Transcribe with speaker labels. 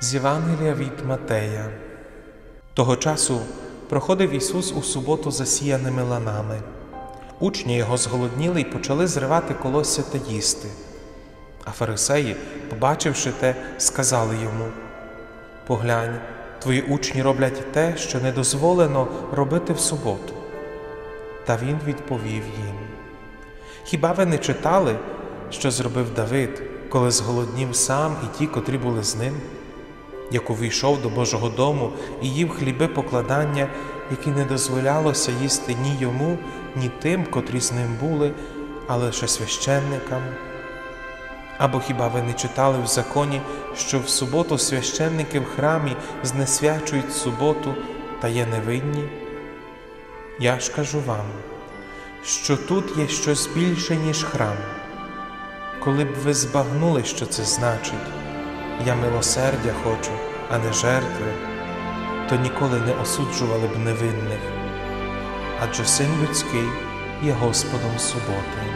Speaker 1: З Євангелія від Матея. Того часу проходив Ісус у суботу засіяними ланами. Учні його зголодніли й почали зривати колосся та їсти. А фарисеї, побачивши те, сказали йому: «Поглянь, твої учні роблять те, що не дозволено робити в суботу». Та він відповів їм: «Хіба ви не читали, що зробив Давид, коли зголоднів сам і ті, котрі були з ним? Як увійшов до Божого дому і їв хліби покладання, які не дозволялося їсти ні йому, ні тим, котрі з ним були, а лише священникам? Або хіба ви не читали в законі, що в суботу священники в храмі знесвячують суботу та є невинні? Я ж кажу вам, що тут є щось більше, ніж храм. Коли б ви збагнули, що це значить: «Я милосердя хочу, а не жертви», то ніколи не осуджували б невинних. Адже Син Людський є Господом суботи.